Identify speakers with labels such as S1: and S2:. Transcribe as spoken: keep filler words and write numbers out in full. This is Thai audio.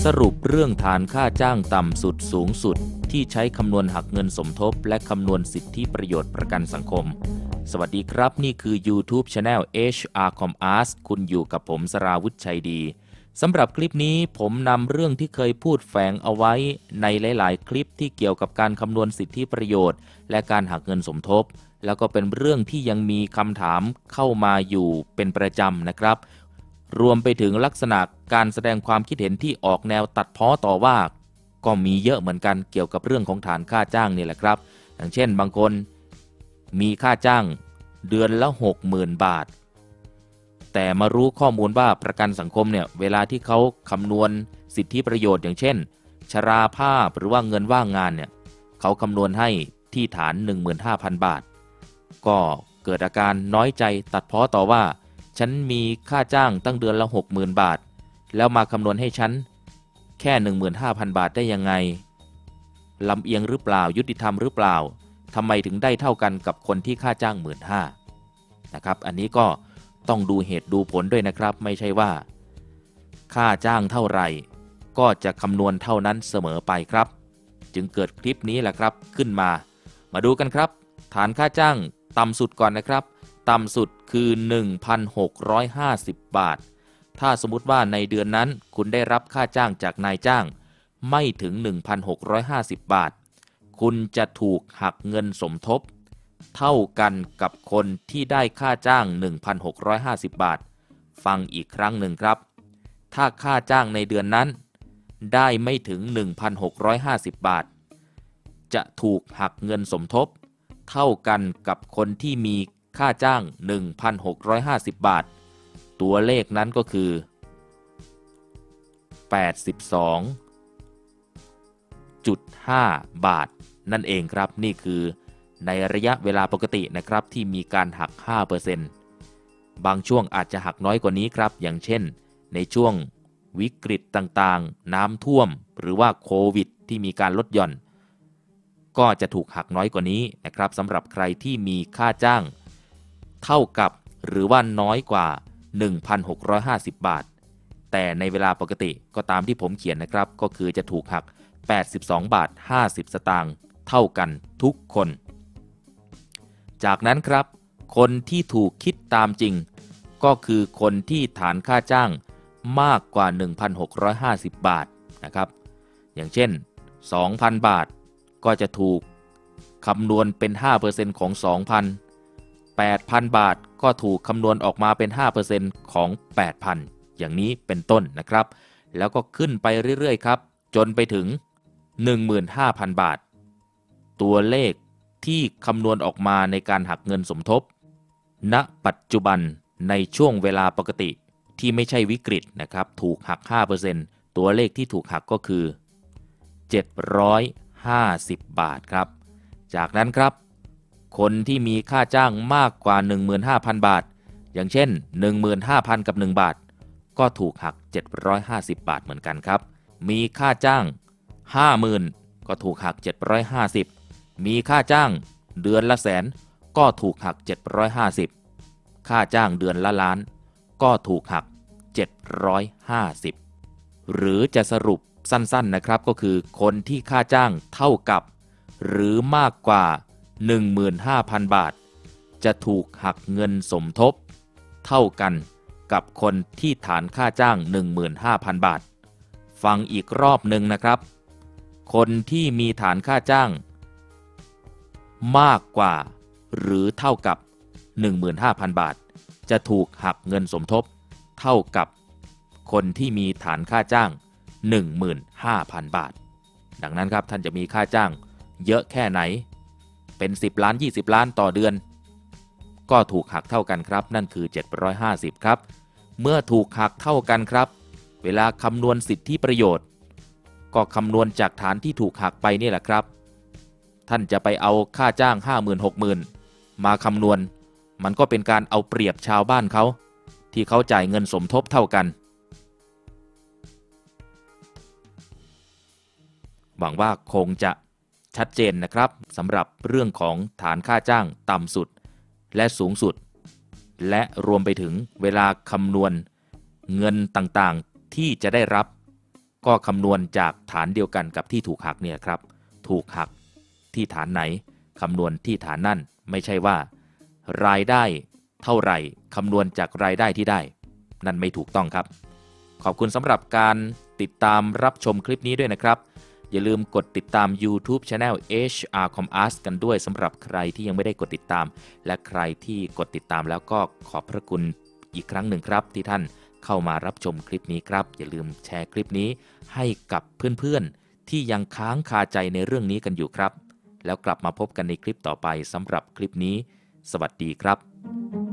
S1: สรุปเรื่องฐานค่าจ้างต่ำสุดสูงสุดที่ใช้คำนวณหักเงินสมทบและคำนวณสิทธิประโยชน์ประกันสังคมสวัสดีครับนี่คือ YouTube Channel เอช อาร์ Commerce คุณอยู่กับผมสราวุฒิชัยดีสำหรับคลิปนี้ผมนำเรื่องที่เคยพูดแฝงเอาไว้ในหลายๆคลิปที่เกี่ยวกับการคำนวณสิทธิประโยชน์และการหักเงินสมทบแล้วก็เป็นเรื่องที่ยังมีคำถามเข้ามาอยู่เป็นประจำนะครับรวมไปถึงลักษณะการแสดงความคิดเห็นที่ออกแนวตัดพ้อต่อว่าก็มีเยอะเหมือนกันเกี่ยวกับเรื่องของฐานค่าจ้างนี่แหละครับอย่างเช่นบางคนมีค่าจ้างเดือนละ หกหมื่น บาทแต่มารู้ข้อมูลว่าประกันสังคมเนี่ยเวลาที่เขาคำนวณสิทธิประโยชน์อย่างเช่นชราภาพหรือว่าเงินว่างงานเนี่ยเขาคำนวณให้ที่ฐาน หนึ่งหมื่นห้าพัน บาทก็เกิดอาการน้อยใจตัดพ้อต่อว่าฉันมีค่าจ้างตั้งเดือนละ หกหมื่น บาทแล้วมาคำนวณให้ฉันแค่ หนึ่งหมื่นห้าพัน บาทได้ยังไงลำเอียงหรือเปล่ายุติธรรมหรือเปล่าทำไมถึงได้เท่ากันกับคนที่ค่าจ้าง หนึ่งหมื่นห้าพัน นะครับอันนี้ก็ต้องดูเหตุดูผลด้วยนะครับไม่ใช่ว่าค่าจ้างเท่าไหร่ก็จะคำนวณเท่านั้นเสมอไปครับจึงเกิดคลิปนี้แหละครับขึ้นมามาดูกันครับฐานค่าจ้างต่ำสุดก่อนนะครับต่ำสุดคือ หนึ่งพันหกร้อยห้าสิบ บาทถ้าสมมุติว่าในเดือนนั้นคุณได้รับค่าจ้างจากนายจ้างไม่ถึง หนึ่งพันหกร้อยห้าสิบ บาทคุณจะถูกหักเงินสมทบเท่ากันกับคนที่ได้ค่าจ้าง หนึ่งพันหกร้อยห้าสิบ บาทฟังอีกครั้งหนึ่งครับถ้าค่าจ้างในเดือนนั้นได้ไม่ถึง หนึ่งพันหกร้อยห้าสิบ บาทจะถูกหักเงินสมทบเท่ากันกับคนที่มีค่าจ้าง หนึ่งพันหกร้อยห้าสิบ บาทตัวเลขนั้นก็คือ แปดสิบสองจุดห้า บาทนั่นเองครับนี่คือในระยะเวลาปกตินะครับที่มีการหัก ห้าเปอร์เซ็นต์ บางช่วงอาจจะหักน้อยกว่านี้ครับอย่างเช่นในช่วงวิกฤตต่างๆน้ำท่วมหรือว่าโควิดที่มีการลดหย่อนก็จะถูกหักน้อยกว่านี้นะครับสำหรับใครที่มีค่าจ้างเท่ากับหรือว่าน้อยกว่า หนึ่งพันหกร้อยห้าสิบ บาทแต่ในเวลาปกติก็ตามที่ผมเขียนนะครับก็คือจะถูกหัก แปดสิบสองบาทห้าสิบ สตางค์เท่ากันทุกคนจากนั้นครับคนที่ถูกคิดตามจริงก็คือคนที่ฐานค่าจ้างมากกว่า หนึ่งพันหกร้อยห้าสิบ บาทนะครับอย่างเช่น สองพัน บาทก็จะถูกคำนวณเป็น ห้าเปอร์เซ็นต์ ของ สองพัน แปดพัน บาทก็ถูกคำนวณออกมาเป็น ห้าเปอร์เซ็นต์ ของ แปดพัน อย่างนี้เป็นต้นนะครับแล้วก็ขึ้นไปเรื่อยๆครับจนไปถึง หนึ่งหมื่นห้าพัน บาทตัวเลขที่คำนวณออกมาในการหักเงินสมทบณปัจจุบันในช่วงเวลาปกติที่ไม่ใช่วิกฤตนะครับถูกหัก ห้าเปอร์เซ็นต์ ตัวเลขที่ถูกหักก็คือ เจ็ดร้อยห้าสิบ บาทครับจากนั้นครับคนที่มีค่าจ้างมากกว่า หนึ่งหมื่นห้าพัน บาทอย่างเช่น หนึ่งหมื่นห้าพัน กับ หนึ่ง บาทก็ถูกหัก เจ็ดร้อยห้าสิบ บาทเหมือนกันครับมีค่าจ้าง ห้าหมื่น ก็ถูกหัก เจ็ดร้อยห้าสิบ มีค่าจ้างเดือนละแสนก็ถูกหัก เจ็ดร้อยห้าสิบ ค่าจ้างเดือนละล้านก็ถูกหัก เจ็ดร้อยห้าสิบ หรือจะสรุปสั้นๆนะครับก็คือคนที่ค่าจ้างเท่ากับหรือมากกว่า หนึ่งหมื่นห้าพัน บาทจะถูกหักเงินสมทบเท่ากันกับคนที่ฐานค่าจ้าง หนึ่งหมื่นห้าพัน บาทฟังอีกรอบหนึ่งนะครับคนที่มีฐานค่าจ้างมากกว่าหรือเท่ากับ หนึ่งหมื่นห้าพัน บาทจะถูกหักเงินสมทบเท่ากับคนที่มีฐานค่าจ้าง หนึ่งหมื่นห้าพัน บาทดังนั้นครับท่านจะมีค่าจ้างเยอะแค่ไหนเป็นสิบล้านยี่สิบล้านต่อเดือนก็ถูกหักเท่ากันครับนั่นคือเจ็ดร้อยห้าสิบครับเมื่อถูกหักเท่ากันครับเวลาคำนวณสิทธิประโยชน์ก็คำนวณจากฐานที่ถูกหักไปนี่แหละครับท่านจะไปเอาค่าจ้าง ห้าหมื่น หกหมื่น มาคำนวณมันก็เป็นการเอาเปรียบชาวบ้านเขาที่เขาจ่ายเงินสมทบเท่ากันหวังว่าคงจะชัดเจนนะครับสำหรับเรื่องของฐานค่าจ้างต่ำสุดและสูงสุดและรวมไปถึงเวลาคำนวณเงินต่างๆที่จะได้รับก็คำนวณจากฐานเดียวกันกับที่ถูกหักเนี่ยครับถูกหักที่ฐานไหนคำนวณที่ฐานนั่นไม่ใช่ว่ารายได้เท่าไหร่คำนวณจากรายได้ที่ได้นั่นไม่ถูกต้องครับขอบคุณสำหรับการติดตามรับชมคลิปนี้ด้วยนะครับอย่าลืมกดติดตาม YouTube Channel เอช อาร์ Commerce กันด้วยสำหรับใครที่ยังไม่ได้กดติดตามและใครที่กดติดตามแล้วก็ขอบพระคุณอีกครั้งหนึ่งครับที่ท่านเข้ามารับชมคลิปนี้ครับอย่าลืมแชร์คลิปนี้ให้กับเพื่อนๆที่ยังค้างคาใจในเรื่องนี้กันอยู่ครับแล้วกลับมาพบกันในคลิปต่อไปสำหรับคลิปนี้สวัสดีครับ